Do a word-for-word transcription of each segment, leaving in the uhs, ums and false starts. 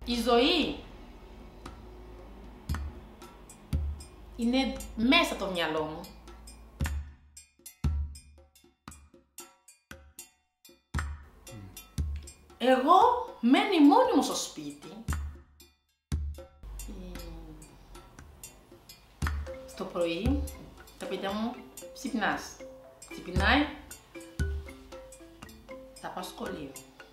Η ζωή είναι μέσα από το μυαλό μου. Εγώ μένει μόνη μου στο σπίτι. Στο πρωί, τα παιδιά μου ξυπνάς. Ξυπνάει, θα πάω στο σχολείο.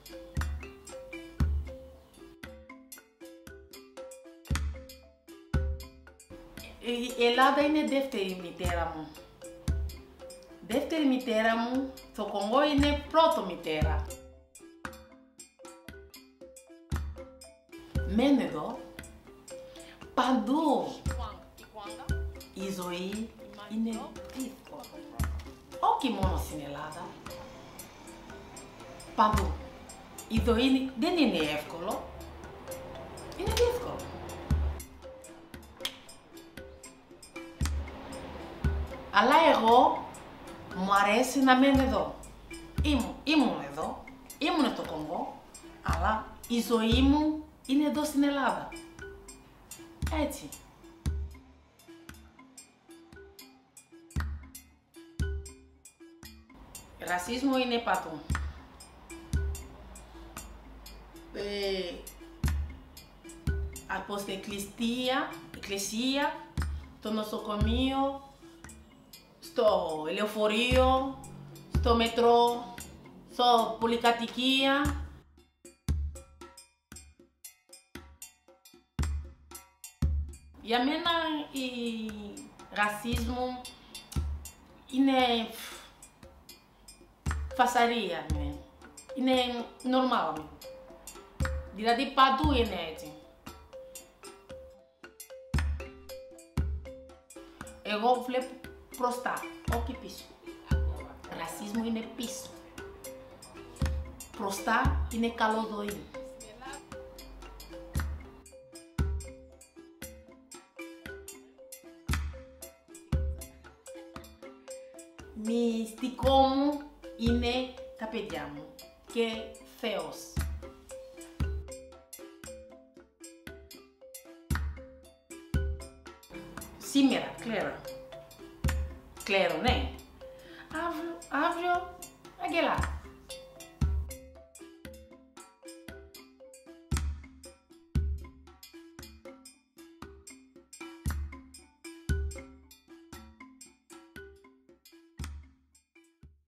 Η Ελλάδα είναι δεύτερη μητέρα μου. Δεύτερη μητέρα μου, το Κονγκό είναι πρώτο μητέρα. Μένω εδώ, παντού. Η ζωή είναι δύσκολη. Όχι μόνο στην Ελλάδα. Παντού. Η ζωή δεν είναι εύκολο. Είναι δύσκολο. Αλλά εγώ μου αρέσει να μένω εδώ. Ήμουν, ήμουν εδώ, ήμουν στο Κονγκό, αλλά η ζωή μου είναι εδώ στην Ελλάδα. Έτσι. Ρατσισμό είναι παντού. Ε, από στην εκκλησία, εκκλησία, στο νοσοκομείο, στο λεωφορείο, στο μετρό, στο πολυκατοικία. Για μένα η ρατσισμό είναι φασαρία, είναι normal. Δηλαδή παντού είναι έτσι. Εγώ βλέπω μπροστά, όχι πίσω. Ρατσισμό είναι πίσω. Μπροστά είναι καλό ζωή. Μυστικό μου είναι τα παιδιά μου και Θεός. Σήμερα, κλαίω. Κλαίω, ναι. Αύριο, αύριο, αγγελά.